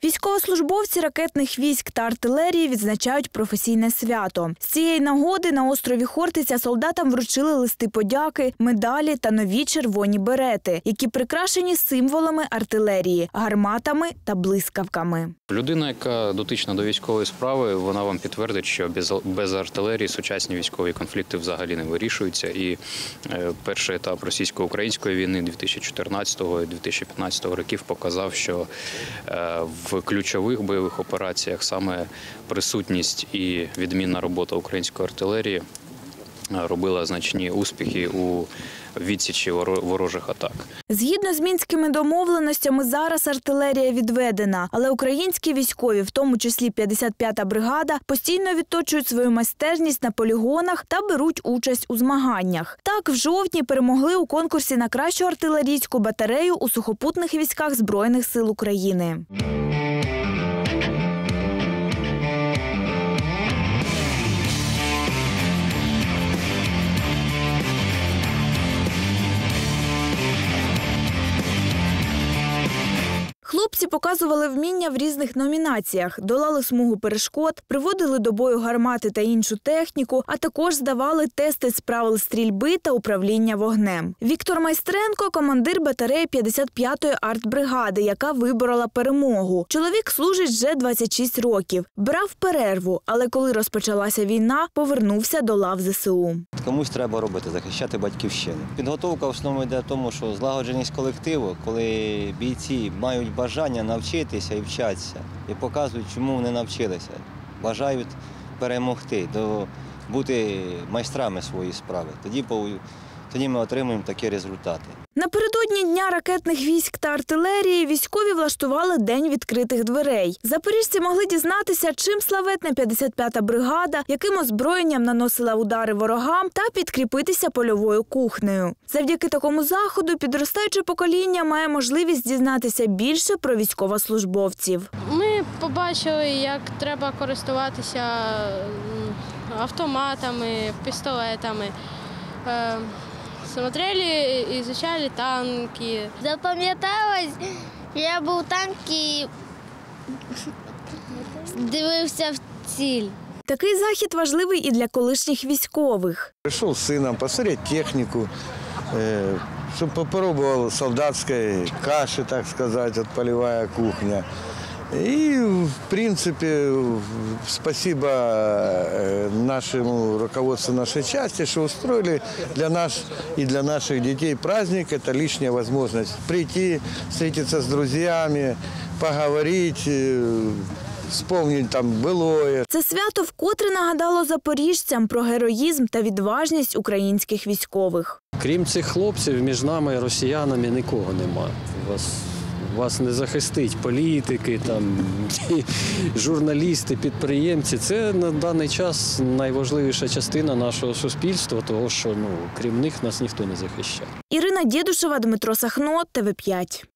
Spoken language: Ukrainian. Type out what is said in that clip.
Військовослужбовці ракетних військ та артилерії відзначають професійне свято. З цієї нагоди на острові Хортиця солдатам вручили листи подяки, медалі та нові червоні берети, які прикрашені символами артилерії – гарматами та блискавками. Людина, яка дотична до військової справи, вона вам підтвердить, що без артилерії сучасні військові конфлікти взагалі не вирішуються. І перший етап російсько-української війни 2014-2015 років показав, що в ключових бойових операціях саме присутність і відмінна робота української артилерії робила значні успіхи у відсічі ворожих атак. Згідно з мінськими домовленостями, зараз артилерія відведена, але українські військові, в тому числі 55-та бригада, постійно відточують свою майстерність на полігонах та беруть участь у змаганнях. Так, в жовтні перемогли у конкурсі на кращу артилерійську батарею у сухопутних військах Збройних сил України. Хлопці показували вміння в різних номінаціях, долали смугу перешкод, приводили до бою гармати та іншу техніку, а також здавали тести з правил стрільби та управління вогнем. Віктор Майстренко – командир батареї 55-ї артбригади, яка виборола перемогу. Чоловік служить вже 26 років. Брав перерву, але коли розпочалася війна, повернувся до лав ЗСУ. Комусь треба робити, захищати батьківщину. Підготовка в основному йде в тому, що злагодженість колективу, коли бійці мають бажання навчитися і вчатися, і показують, чому вони навчилися. Бажають перемогти, бути майстрами своєї справи. Тоді ми отримуємо такі результати. Напередодні Дня ракетних військ та артилерії військові влаштували День відкритих дверей. Запоріжці могли дізнатися, чим славетна 55-та бригада, яким озброєнням наносила удари ворогам, та підкріпитися польовою кухнею. Завдяки такому заходу підростаюче покоління має можливість дізнатися більше про військовослужбовців. Ми побачили, як треба користуватися автоматами, пістолетами. Смотрели, изучали танки. Запам'яталось, я був в танку і дивився в ціль. Такий захід важливий і для колишніх військових. Прийшов з сином посмотрети техніку, щоб попробував солдатської каші, так сказати, от польова кухня. И, в принципе, спасибо нашему руководству нашей части, что устроили для нас и для наших детей праздник. Это лишняя возможность прийти, встретиться с друзьями, поговорить, вспомнить там былое. Це свято вкотре нагадало запоріжцям про героїзм та відважність українських військових. Крім цих хлопців, між нами, росіянами, нікого нема. Вас не захистить політики, журналісти, підприємці. Це на даний час найважливіша частина нашого суспільства, тому що крім них нас ніхто не захищає. Ірина Дєдушева, Дмитро Сахно, ТВ5.